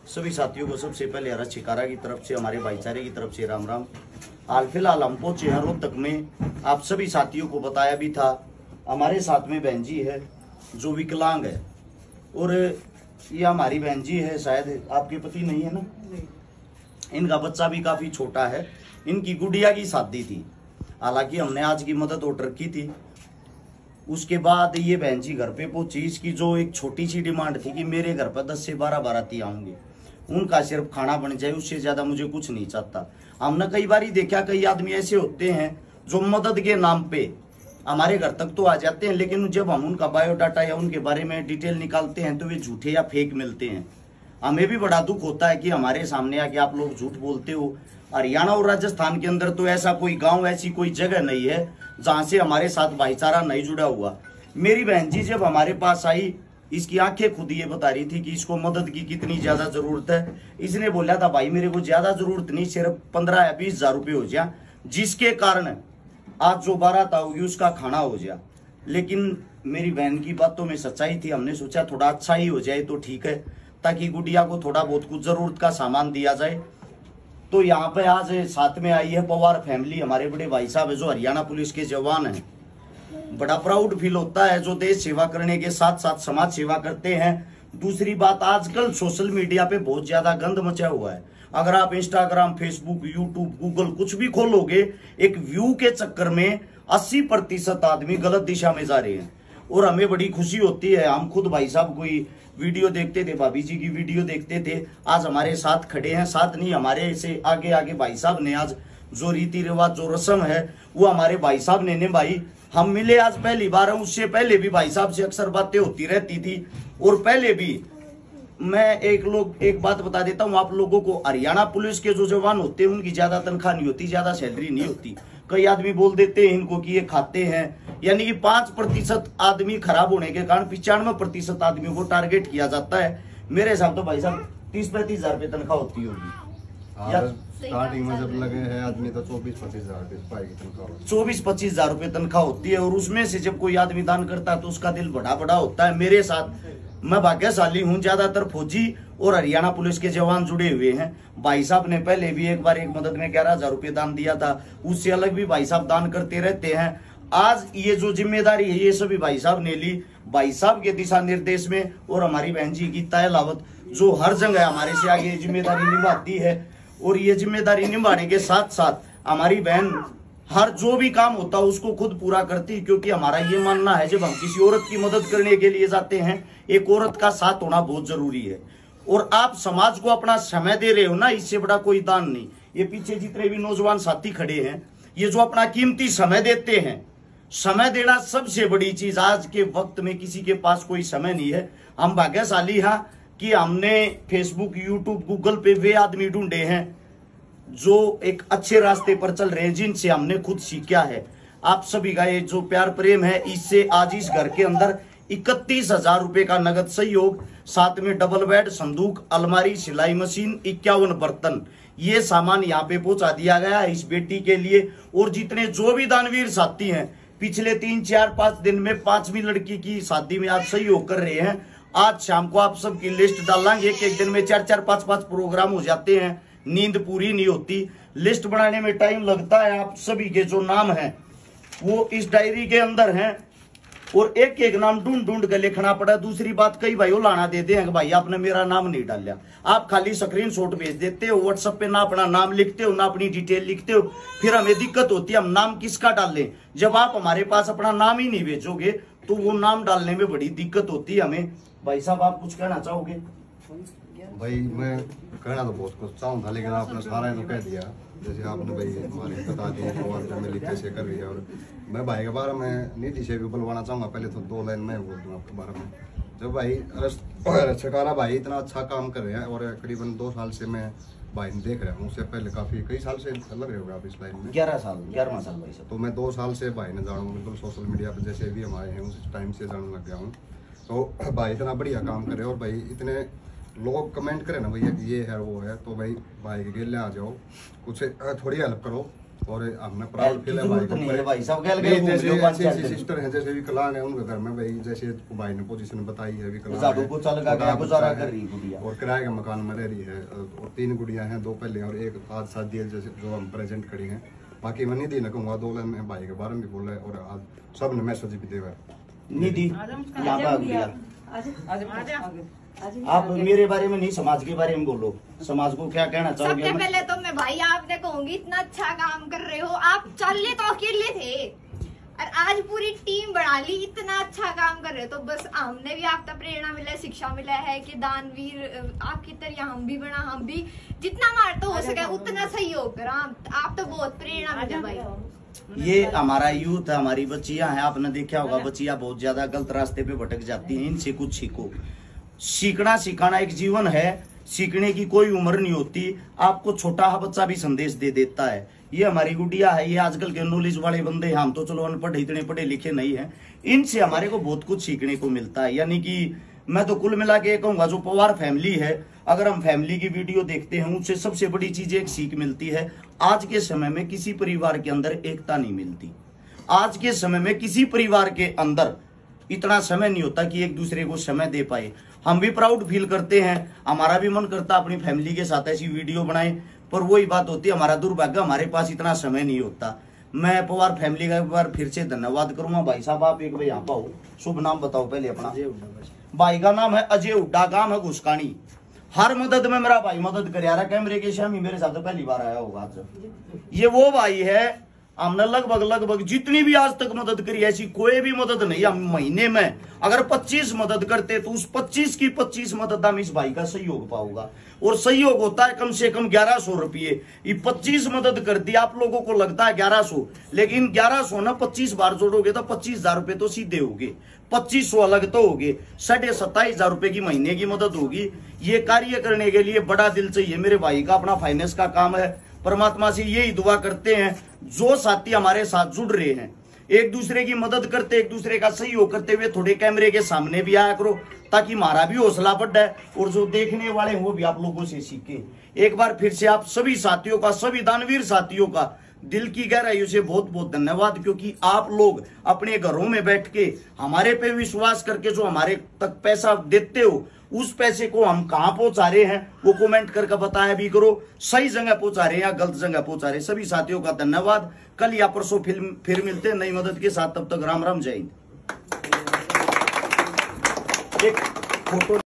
सभी साथियों को सबसे पहले हरा शिकारा की तरफ से, हमारे भाईचारे की तरफ से राम राम। हाल फिलहाल हम पहुंचे हैं रोहतक में। आप सभी साथियों को बताया भी था, हमारे साथ में बहन जी है जो विकलांग है, और ये हमारी बहन जी है, शायद आपके पति नहीं है ना? इनका बच्चा भी काफी छोटा है। इनकी गुड़िया की शादी थी, हालांकि हमने आज की मदद ऑर्डर की थी। उसके बाद ये बहन जी घर पे पहुंची। इसकी जो एक छोटी सी डिमांड थी कि मेरे घर पर 10 से 12 बाराती आऊंगे, उनका सिर्फ खाना बन जाए, उससे ज्यादा मुझे कुछ नहीं चाहता। हमने कई बार ही देखा, कई आदमी ऐसे होते हैं जो मदद के नाम पे हमारे घर तक तो आ जाते हैं, लेकिन जब हम उनका बायोडाटा या उनके बारे में डिटेल निकालते हैं तो वे झूठे या फेक मिलते हैं। हमें भी बड़ा दुख होता है कि हमारे सामने आके आप लोग झूठ बोलते हो। हरियाणा और राजस्थान के अंदर तो ऐसा कोई गांव, ऐसी कोई जगह नहीं है जहां से हमारे साथ भाईचारा नहीं जुड़ा हुआ। मेरी बहन जी जब हमारे पास आई, इसकी आंखें खुद ये बता रही थी कि इसको मदद की कितनी ज्यादा जरूरत है। इसने बोला था, भाई मेरे को ज्यादा जरूरत नहीं, सिर्फ 15 या 20 हजार रुपये हो जाए, जिसके कारण आज जो बारात आओगी उसका खाना हो जाए। लेकिन मेरी बहन की बातों में सच्चाई थी। हमने सोचा थोड़ा अच्छा ही हो जाए तो ठीक है, ताकि गुड़िया को थोड़ा बहुत कुछ जरूरत का सामान दिया जाए। तो यहाँ पे आज साथ में आई है पवार फैमिली, हमारे बड़े भाई साहब है जो हरियाणा पुलिस के जवान हैं। बड़ा प्राउड फील होता है जो देश सेवा करने के साथ साथ समाज सेवा करते हैं। दूसरी बात, आजकल सोशल मीडिया पे बहुत ज्यादा गंद मचा हुआ है। अगर आप इंस्टाग्राम, फेसबुक, यूट्यूब, गूगल कुछ भी खोलोगे, एक व्यू के चक्कर में 80% आदमी गलत दिशा में जा रहे हैं। और हमें बड़ी खुशी होती है, हम खुद भाई साहब कोई वीडियो देखते थे, भाभी जी की वीडियो देखते थे, आज हमारे साथ खड़े हैं। साथ नहीं, हमारे से आगे आगे भाई साहब ने आज जो रीति रिवाज, जो रस्म है वो हमारे भाई साहब ने निभाई। हम मिले आज पहली बार, उससे पहले भी भाई साहब से अक्सर बातें होती रहती थी। और पहले भी मैं एक बात बता देता हूँ आप लोगों को, हरियाणा पुलिस के जो जवान होते हैं उनकी ज्यादा तनख्वाह नहीं होती, ज्यादा सैलरी नहीं होती। कई आदमी बोल देते हैं इनको कि ये खाते हैं, यानी कि 5% आदमी खराब होने के कारण 95% आदमी को टारगेट किया जाता है। मेरे हिसाब तो भाई साहब 30-35 हजार रुपये तनख्वाह होती होगी। स्टार्टिंग में जब लगे हैं आदमी तो 24-25 हजार पाएगी तनख्वाह, 24-25 हजार रुपये तनख्वाह होती है। और उसमें से जब कोई आदमी दान करता है तो उसका दिल बड़ा बड़ा होता है। मेरे साथ मैं भाग्यशाली हूँ, ज्यादातर फौजी और हरियाणा पुलिस के जवान जुड़े हुए हैं। भाई साहब ने पहले भी एक बार एक मदद में 11,000 रुपये दान दिया था, उससे अलग भी भाई साहब दान करते रहते हैं। आज ये जो जिम्मेदारी है ये सभी भाई साहब ने ली, भाई साहब के दिशा निर्देश में। और हमारी बहन जी की तायलावत जो हर जगह हमारे से आगे जिम्मेदारी निभाती है। और ये जिम्मेदारी निभाने के साथ साथ हमारी बहन हर जो भी काम होता है उसको खुद पूरा करती, क्योंकि हमारा ये मानना है जब हम किसी औरत की मदद करने के लिए जाते हैं, एक औरत का साथ होना बहुत जरूरी है। और आप समाज को अपना समय दे रहे हो ना, इससे बड़ा कोई दान नहीं। ये पीछे जितने भी नौजवान साथी खड़े हैं, ये जो अपना कीमती समय देते हैं, समय देना सबसे बड़ी चीज। आज के वक्त में किसी के पास कोई समय नहीं है। हम भाग्यशाली हैं कि हमने फेसबुक, यूट्यूब, गूगल पे वे आदमी ढूंढे हैं जो एक अच्छे रास्ते पर चल रहे हैं, जिनसे हमने खुद सीखा है। आप सभी का ये जो प्यार प्रेम है, इससे आज इस घर के अंदर 31,000 रुपए का नगद सहयोग, साथ में डबल बेड, संदूक, अलमारी, सिलाई मशीन, 51 बर्तन, ये सामान यहाँ पे पहुंचा दिया गया है इस बेटी के लिए। और जितने जो भी दानवीर साथी हैं, पिछले 3, 4, 5 दिन में 5वीं लड़की की शादी में आज सहयोग कर रहे हैं। आज शाम को आप सबकी लिस्ट डालेंगे। एक दिन में 4-4, 5-5 प्रोग्राम हो जाते हैं, नींद पूरी नहीं होती, लिस्ट बनाने में टाइम लगता है। आप सभी के जो नाम हैं वो इस डायरी के अंदर हैं, और एक एक नाम ढूंढ ढूंढ कर लिखना पड़ा। दूसरी बात, कई भाई लाना देते हैं कि भाई आपने मेरा नाम नहीं डाला। आप खाली स्क्रीनशॉट भेज देते हो व्हाट्सएप पे, ना अपना नाम लिखते हो ना अपनी डिटेल लिखते हो। फिर हमें दिक्कत होती है, हम नाम किसका डालें। जब आप हमारे पास अपना नाम ही नहीं भेजोगे तो वो नाम डालने में बड़ी दिक्कत होती है हमें। भाई साहब आप कुछ कहना चाहोगे? भाई मैं कहना तो बहुत कुछ चाहूँ था, लेकिन आपने सारा इन्हों कह दिया। जैसे आपने भाई हमारे बता दिया पवार फैमिली कैसे कर रही है। और मैं भाई के बारे में नीति से भी बुलवाना चाहूँगा। पहले तो 2 लाइन मैं बोल दूँ आपके बारे में। जब भाई शिकारा भाई इतना अच्छा काम कर रहे हैं, और करीबन 2 साल से मैं भाई देख रहा हूँ, उससे पहले काफी कई साल से लग रहे होगा आप इस लाइन में। 11 साल 11वां साल भाई साहब। तो मैं 2 साल से भाई ने जानूँ, बिल्कुल सोशल मीडिया पर जैसे भी हमारे हैं उस टाइम से जानने लग गया हूँ। तो भाई इतना बढ़िया काम करे, और भाई इतने लोग कमेंट करें ना भैया ये है वो है, तो भाई के गेले आ जाओ, कुछ थोड़ी हेल्प करो। और हमने प्राउड फील है भाई साहब, जैसे सिस्टर है, जैसे विकलांग है उनके घर में भाई, जैसे भाई ने पोजीशन बताई है, विकलांग गुजारा कर रही है। बढ़िया। और किराए के मकान में रह रही है और 3 गुड़िया हैं, 2 पहले और एक आज शादी है जैसे जो हम प्रेजेंट खड़ी हैं। बाकी मैं निधि न कहूँगा, 2 में भाई के बारे में भी बोल रहे और आज सब ने मैसेज भी देवा। निधि यहाँ पे आ गया, आप मेरे बारे में नहीं समाज के बारे में बोलो, समाज को क्या कहना चाहोगे? सबसे पहले तो मैं भाई आपने कहूंगी इतना अच्छा काम कर रहे हो, आप चलने तो अकेले थे और आज पूरी टीम बना ली, इतना अच्छा काम कर रहे हो। तो बस हमने भी आपका प्रेरणा मिला, शिक्षा मिला है कि दानवीर आपकी तरह हम भी बना, हम भी जितना हमारे तो हो सके उतना सहयोग करा। आप तो बहुत प्रेरणा मिले भाई। ये हमारा यूथ है, हमारी बच्चियां हैं, आपने देखा होगा बच्चियां बहुत ज्यादा गलत रास्ते पे भटक जाती हैं, इनसे कुछ सीखो। सीखना सिखाना एक जीवन है, सीखने की कोई उम्र नहीं होती। आपको छोटा बच्चा भी संदेश दे देता है। ये हमारी गुड़िया है, ये आजकल के नॉलेज वाले बंदे हैं, हम तो चलो अनपढ़ इतने पढ़े लिखे नहीं हैं, इनसे हमारे को बहुत कुछ सीखने को मिलता है। यानी कि मैं तो कुल मिला के कहूंगा जो पवार फैमिली है, अगर हम फैमिली की वीडियो देखते हैं उनसे सबसे बड़ी चीज एक सीख मिलती है। आज के समय में किसी परिवार के अंदर एकता नहीं मिलती, आज के समय में किसी परिवार के अंदर इतना समय नहीं होता कि एक दूसरे को समय दे पाए। हम भी प्राउड फील करते हैं, हमारा भी मन करता अपनी फैमिली के साथ ऐसी वीडियो बनाए, पर वही बात होती है हमारा दुर्भाग्य, हमारे पास इतना समय नहीं होता। मैं पवार फैमिली का एक बार फिर से धन्यवाद करूंगा। भाई साहब आप एक बार यहाँ पाओ, शुभ नाम बताओ पहले अपना। भाई का नाम है अजय हुड्डा, काम है घुसकानी। हर मदद में मेरा भाई मदद कर रहा, कैमरे के सामने मेरे साथ पहली बार आया होगा आज। ये वो भाई है, हमने लगभग जितनी भी आज तक मदद करी ऐसी कोई भी मदद नहीं। हम महीने में अगर 25 मदद करते तो उस 25 की 25 मदद हम इस भाई का सहयोग पाऊंगा, और सहयोग होता है कम से कम 1100 रुपये। ये 25 मदद कर दी, आप लोगों को लगता है 1100, लेकिन 1100 ना 25 बार जोड़ोगे तो 25,000 रुपये तो सीधे होगे, 2500 अलग तो होगे, 27,500 रुपये की महीने की मदद होगी। ये कार्य करने के लिए बड़ा दिल चाहिए। मेरे भाई का अपना फाइनेंस का काम है, परमात्मा से यही दुआ करते हैं जो साथी हमारे साथ जुड़ रहे हैं, एक दूसरे की मदद करते, एक दूसरे का सहयोग करते हुए थोड़े कैमरे के सामने भी आया करो, ताकि हमारा भी हौसला बढ़े और जो देखने वाले हैं वो भी आप लोगों से सीखे। एक बार फिर से आप सभी साथियों का, सभी दानवीर साथियों का दिल की गहराइयों से बहुत बहुत धन्यवाद, क्योंकि आप लोग अपने घरों में बैठ के हमारे पे विश्वास करके जो हमारे तक पैसा देते हो, उस पैसे को हम कहां पहुंचा रहे हैं वो कमेंट करके बताया भी करो, सही जगह पहुंचा रहे हैं या गलत जगह पहुंचा रहे हैं। सभी साथियों का धन्यवाद। कल या परसों फिर मिलते हैं नई मदद के साथ, तब तक राम राम, जय हिंद। एक फोटो